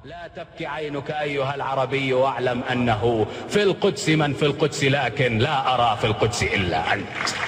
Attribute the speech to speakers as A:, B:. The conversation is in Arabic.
A: لا تبكي عينك أيها العربي، واعلم أنه في القدس من في القدس، لكن لا أرى في القدس إلا أنت.